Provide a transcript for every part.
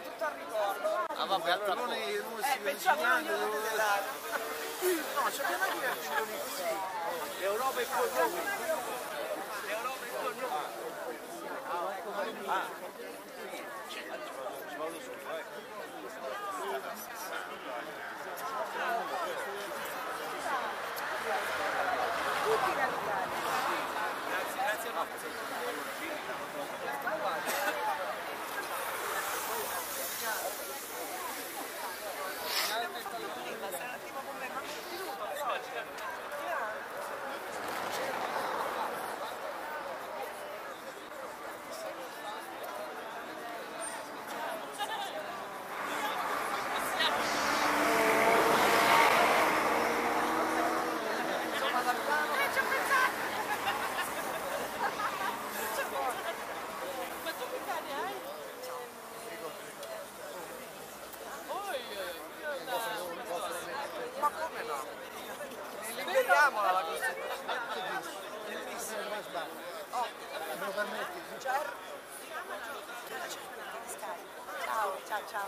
è tutto al ritorno. Ah vabbè, allora Pensavo io No, c'è più una divertizione così. l'Europa è con noi. L'Europa è con noi. Ci vado su, vai. tutti radicali. Grazie a voi. Ma come no? Liberiamola la Costituzione. Bellissimo, non sbaglio. Oh, me lo permetti? Ciao, ciao.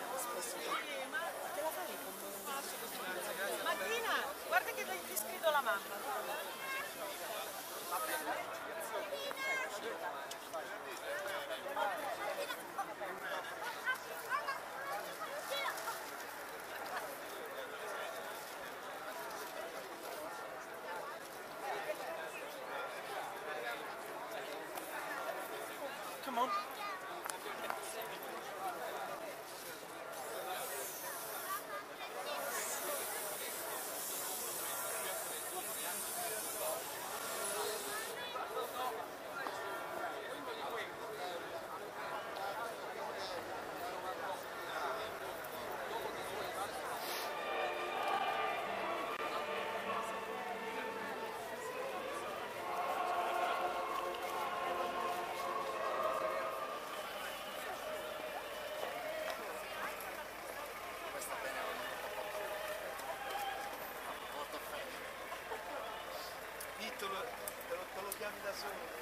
Te la fai con Martina, guarda che ti scrivo la mamma. Come on. Te lo chiami da solo.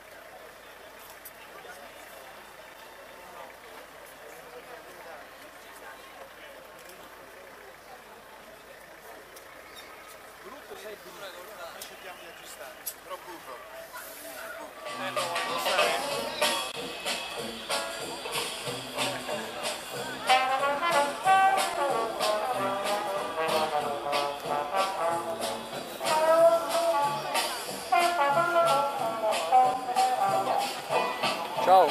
Brutto sei brutto, noi cerchiamo di aggiustare. Però burro. Lo sai. Ciao.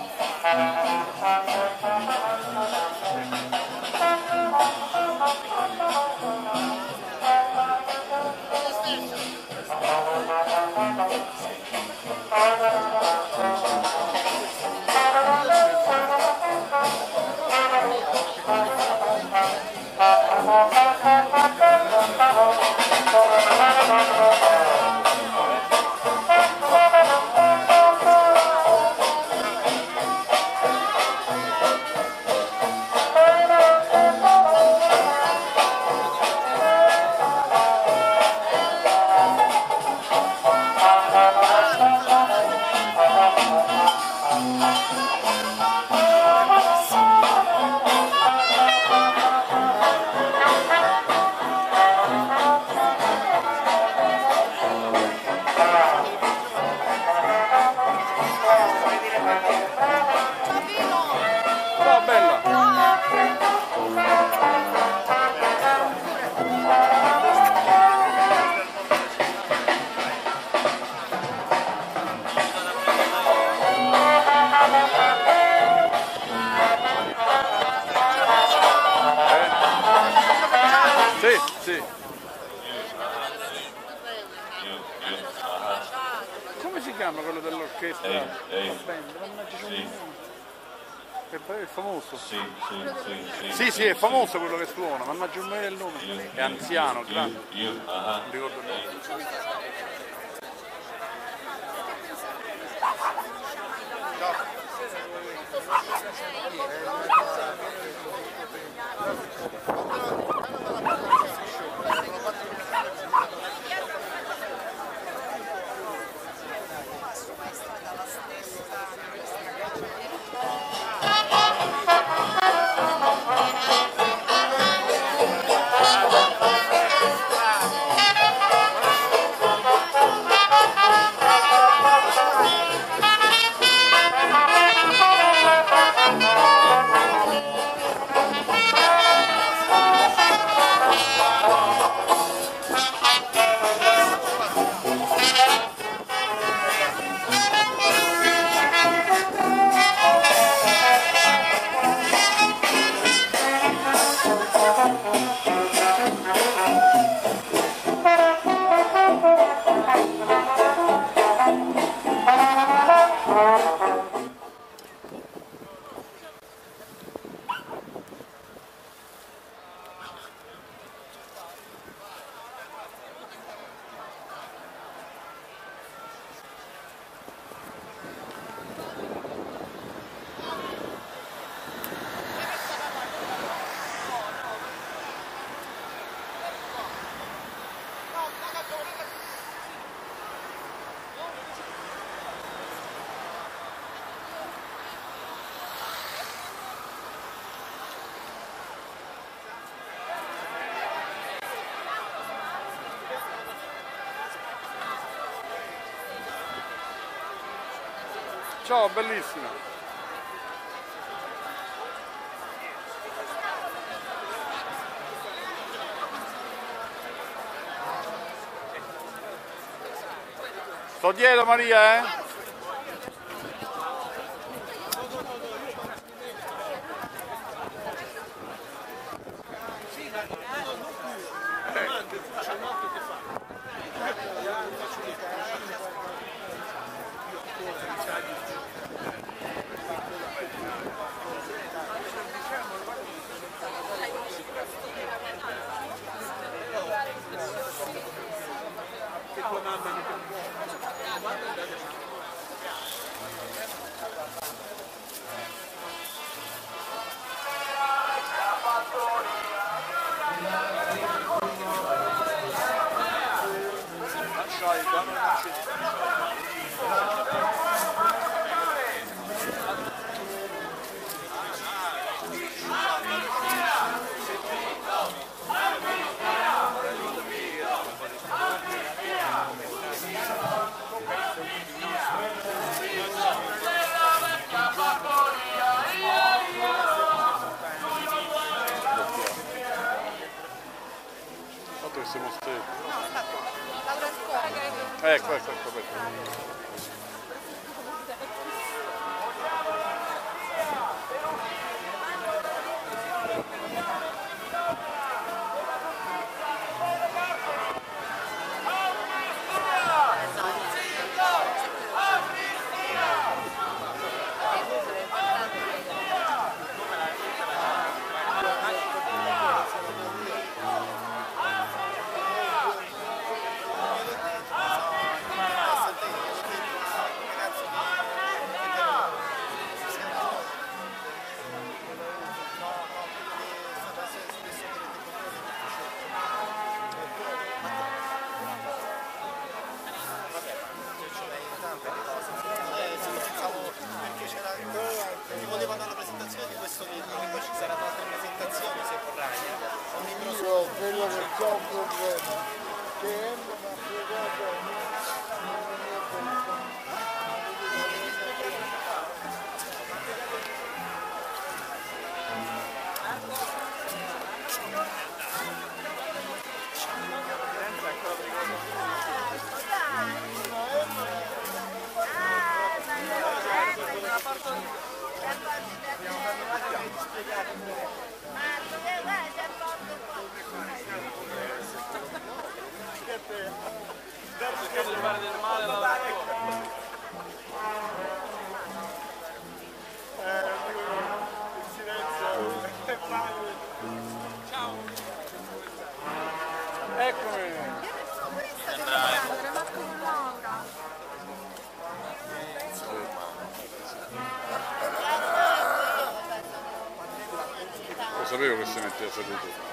Ciao bella. Sì. Come si chiama quello dell'orchestra? La band? Mannaggia, c'è un nome. È famoso? Sì, è famoso quello che suona, mannaggia un il nome. È anziano, grande. Non ricordo il nome. Ciao, bellissima. Sto dietro Maria, eh? Siamo stati. Ecco. Ti volevo dare la presentazione di questo libro, che poi ci saranno altre presentazioni se vorrai. Io quello che c'è un problema, che Emma mi ha fregato Cercare di fare del male alla lavoro. il silenzio è male. Ciao. Eccomi. Lo sapevo che si metteva seduto.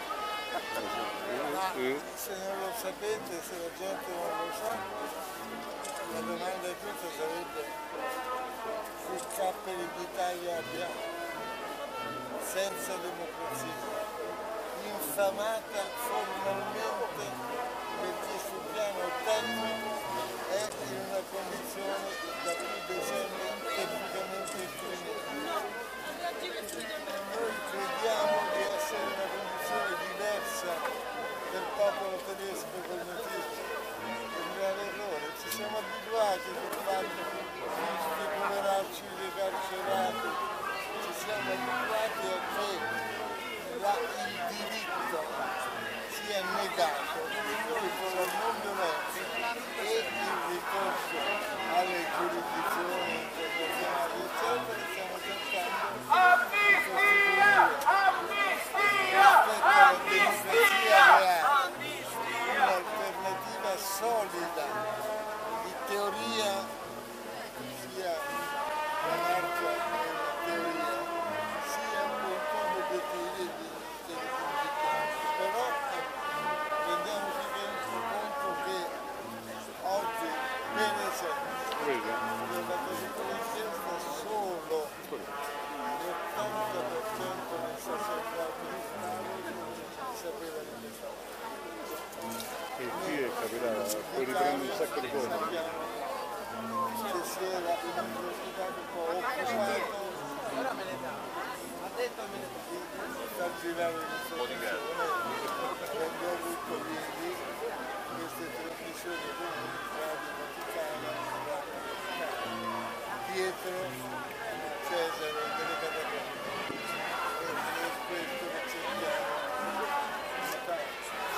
Se non lo sapete, se la gente non lo sa, la domanda giusta sarebbe che capperi d'Italia abbiamo, senza democrazia, infamata formalmente perché sul piano tecnico è in una condizione da più decenni tecnicamente criminale. Noi crediamo di essere in una condizione diversa del popolo tedesco col nazismo. È un grave errore, ci siamo abituati al fatto di poveracci dei carcerati, ci siamo abituati a che il diritto sia negato e noi con la non violenza e il ricorso alle giurisdizioni internazionali eccetera stiamo cercando di costituire rispetto alla democrazia reale un'alternativa solida di teoria, sia l'anarchia nella teoria, sia appunto l'obiettivo di però rendiamoci conto che oggi, per esempio, nella pellicola inchiesta solo l'80% dei sacerdoti di Stato sapeva di che stava. E qui è capitato, puoi riprendere un sacco di cose. Sappiamo che si era un po' occupato di far girare l'informazione, quando ho avuto ieri queste trasmissioni Radio Vaticana, Pietro Cesare delle Catacombe, e questo lo cerchiamo di fare.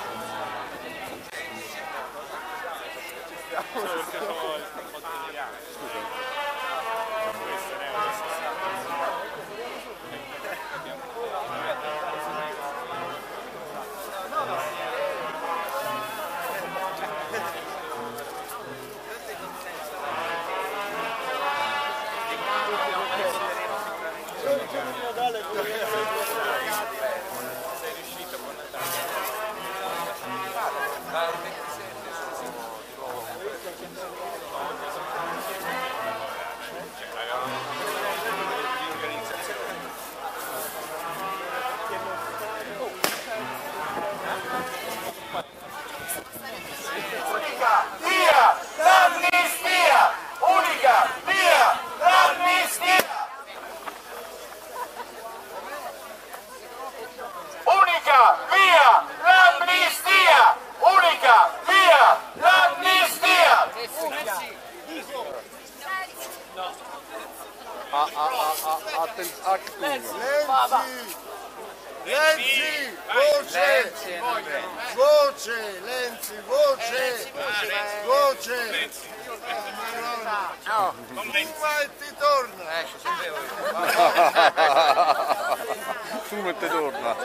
Fuma e te torna.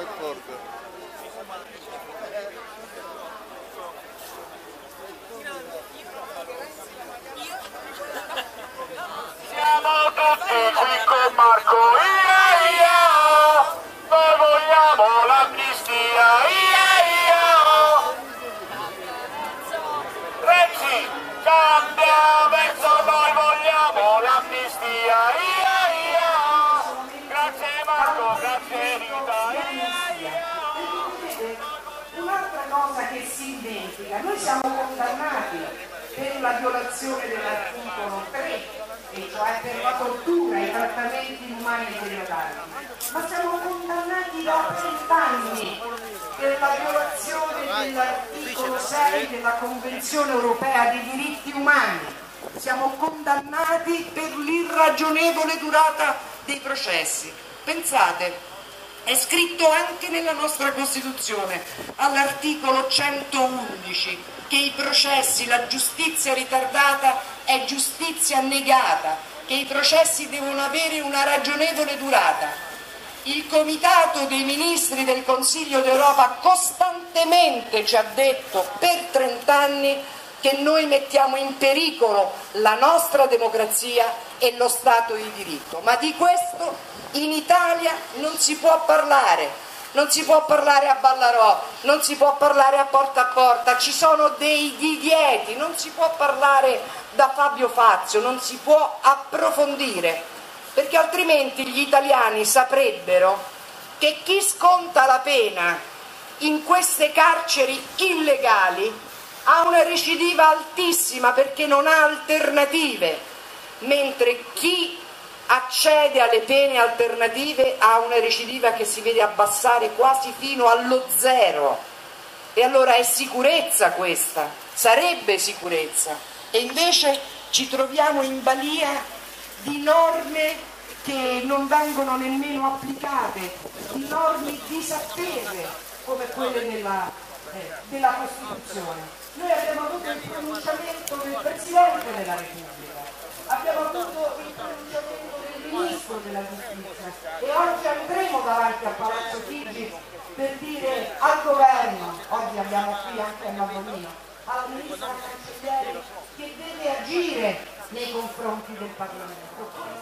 Siamo tutti qui con Marco, noi vogliamo l'amnistia, Renzi, cambia verso, noi vogliamo l'amnistia, grazie Marco, grazie Rita, Un'altra cosa che si dimentica, noi siamo condannati per la violazione dell'articolo 3, e cioè per la tortura e i trattamenti inumani e degradanti, ma siamo condannati da 30 anni per la violazione dell'articolo 6 della Convenzione Europea dei diritti umani. Siamo condannati per l'irragionevole durata dei processi. Pensate, è scritto anche nella nostra Costituzione, all'articolo 111, che i processi, la giustizia ritardata è giustizia negata, che i processi devono avere una ragionevole durata. Il Comitato dei Ministri del Consiglio d'Europa costantemente ci ha detto per 30 anni che noi mettiamo in pericolo la nostra democrazia e lo Stato di diritto, ma di questo in Italia non si può parlare. Non si può parlare a Ballarò, non si può parlare a Porta, ci sono dei divieti, non si può parlare da Fabio Fazio, non si può approfondire, perché altrimenti gli italiani saprebbero che chi sconta la pena in queste carceri illegali ha una recidiva altissima perché non ha alternative, mentre chi accede alle pene alternative ha una recidiva che si vede abbassare quasi fino allo zero. E allora è sicurezza questa, sarebbe sicurezza, e invece ci troviamo in balia di norme che non vengono nemmeno applicate, di norme disattese come quelle della Costituzione. Noi abbiamo avuto il pronunciamento del Presidente della Repubblica, abbiamo avuto il pronunciamento del Ministro della Giustizia e oggi andremo davanti a Palazzo Chigi per dire al Governo, oggi abbiamo qui anche a Napolino, al Ministro Cancellieri, che deve agire nei confronti del Parlamento.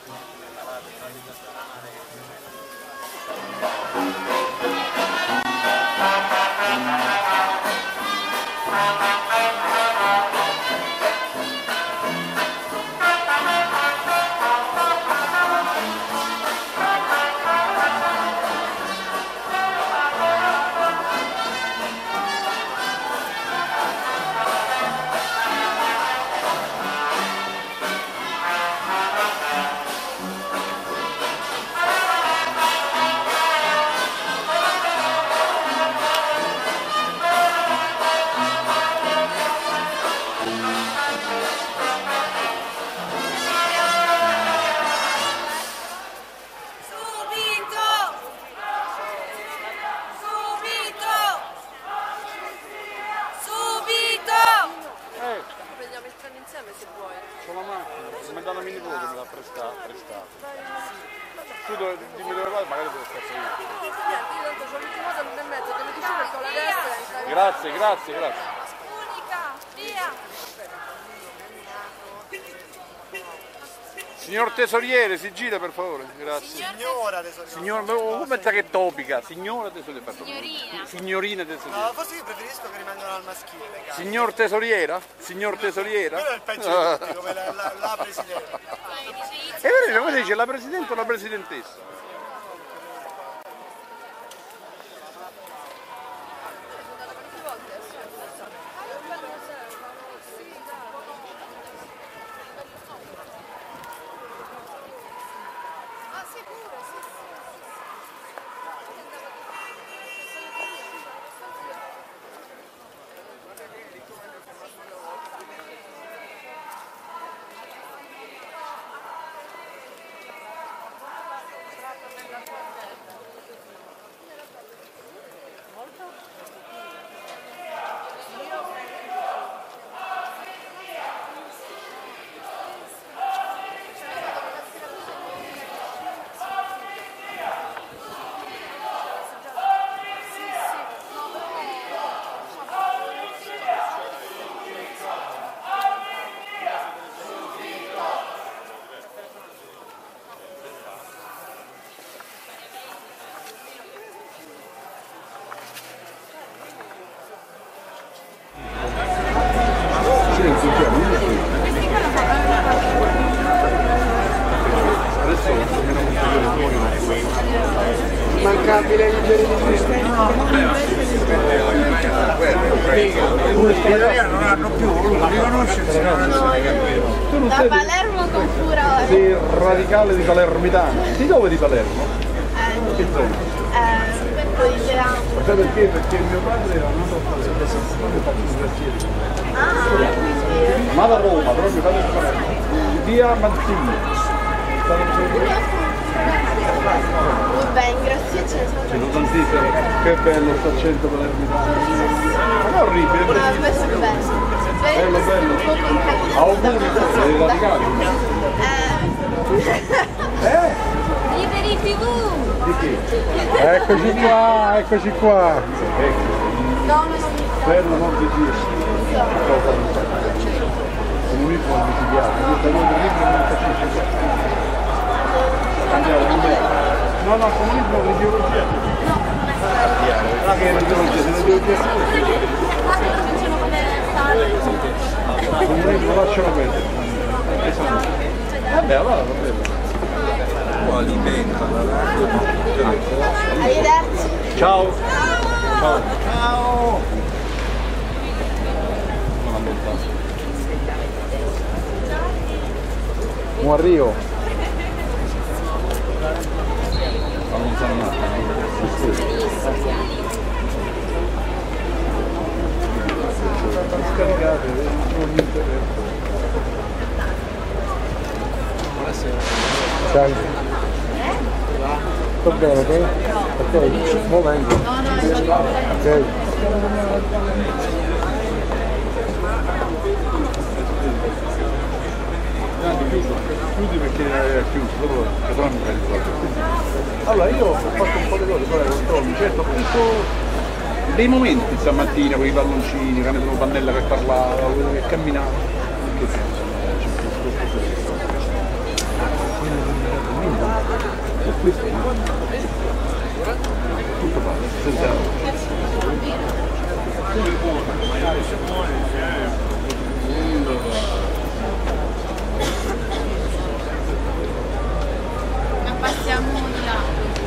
Sono la macchina, mi dà una mini nipote, me l'ha prestato. Tu dimmi dove vai, magari te lo faccio io. Grazie. Unica, via! Signor tesoriere, si gira per favore, grazie. Signora tesoriera. Come sa che topica? Signora tesoriera. Signorina. Signorina tesoriera. No, forse io preferisco che rimangano al maschile. Cazzo. Signor tesoriera? Signor tesoriera? Quello è il peggio di tutti, come la presidente. E vedete come si dice, la presidente o la presidentessa? Mancabile liberi di cristiano. Gli italiani non hanno più voluto riconoscersi. Da Palermo con furore. Sei radicale di palermitano. Di dove di Palermo? Che zona? Poi dicevo. Sai perché? Perché mio padre era nato a Palermo, Quindi. ma da Roma, proprio da Palermo. Via Mazzini. Va bene, grazie Cesare. Sono tantissime. Che bello sto accento palermitano. Non è orribile, è bellissimo. Questo è bello. Bello. Un po' complicato. Auguri, dei radicali. Liberi TV! Di chi? Eccoci qua. No, non mi Bello, non di dirsi. Un uniforme mi si piace, io da noi libro non faccio no, comunismo di ideologia. No, non è Ma che è ideologia? Se l'ideologia comunismo lascialo perdere. Vabbè, allora va bene. Arrivederci. Ciao. Ciao. Non allontano. Buon Rio. Allontano un attimo. Scaricate, buonasera. Ciao. Sto bene, ok? Ok, mo vengo. Ok. Chiudi perché è chiuso, dopo però mi prendi qualche cosa. Allora io ho fatto un po' di cose, poi controlli, certo ho preso dei momenti stamattina con i palloncini, che ne sono Pannella che parlava, che camminava. Che senso? Tutto fatto, senza... Ma passiamo di là.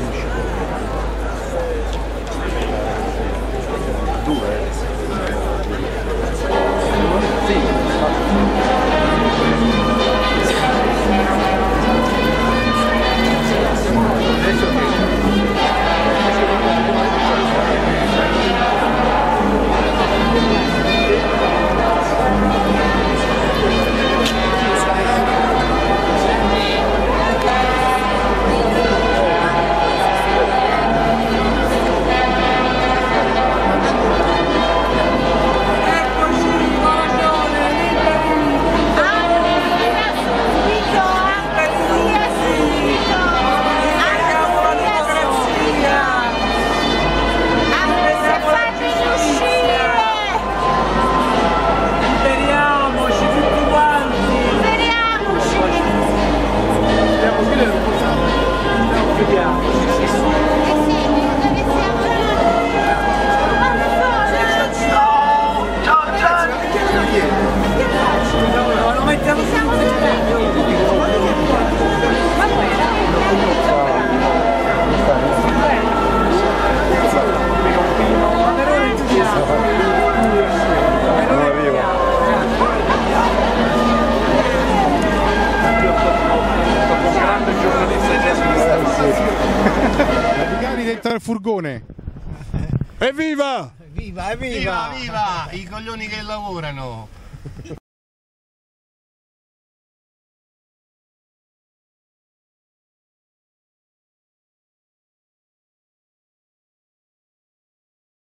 Dentro il furgone. Evviva! Evviva, evviva! Evviva, evviva! I coglioni che lavorano!